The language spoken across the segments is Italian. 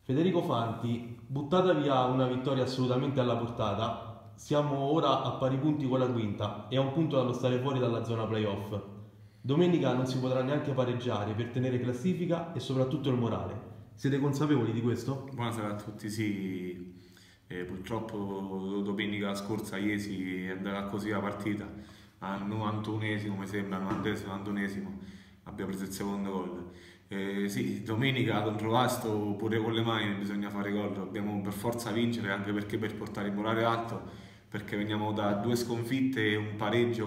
Federico Fanti, buttata via una vittoria assolutamente alla portata, siamo ora a pari punti con la quinta e a un punto dallo stare fuori dalla zona playoff. Domenica non si potrà neanche pareggiare per tenere classifica e soprattutto il morale. Siete consapevoli di questo? Buonasera a tutti, sì, purtroppo domenica scorsa Iesi è andata così la partita, al 91esimo mi sembra, 90esimo, 91esimo abbiamo preso il secondo gol. Sì, domenica contro l'Asto pure con le mani bisogna fare gol, dobbiamo per forza vincere anche perché per portare il morale alto, perché veniamo da due sconfitte e un pareggio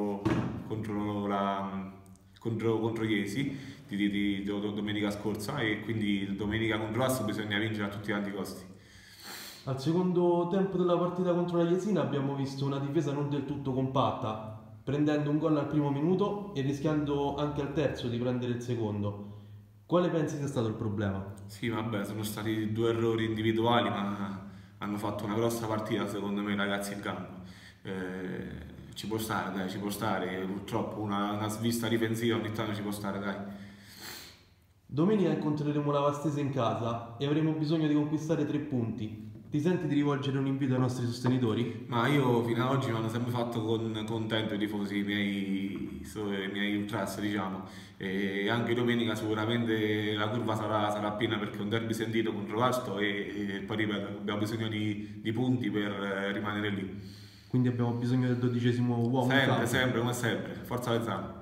contro Iesi domenica scorsa e quindi domenica contro l'Asto bisogna vincere a tutti quanti i costi. Al secondo tempo della partita contro la Jesina abbiamo visto una difesa non del tutto compatta, prendendo un gol al primo minuto e rischiando anche al terzo di prendere il secondo. Quale pensi sia stato il problema? Sì, vabbè, sono stati due errori individuali, ma hanno fatto una grossa partita secondo me i ragazzi in campo. Ci può stare, dai, ci può stare. Purtroppo una svista difensiva ogni tanto ci può stare, dai. Domenica incontreremo la Vastese in casa e avremo bisogno di conquistare 3 punti. Ti senti di rivolgere un invito ai nostri sostenitori? Ma io fino ad oggi mi hanno sempre fatto contento i tifosi, i miei ultras, diciamo. E anche domenica sicuramente la curva sarà piena perché è un derby sentito contro l'Asto e poi ripeto, abbiamo bisogno di punti per rimanere lì. Quindi abbiamo bisogno del 12° uomo in Sempre, campo. sempre, come sempre. Forza Vezzano.